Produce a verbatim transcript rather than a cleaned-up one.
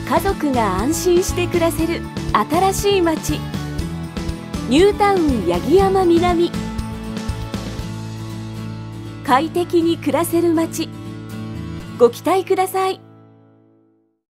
家族が安心して暮らせる新しい街、ニュータウン八木山南。快適に暮らせる街、ご期待ください。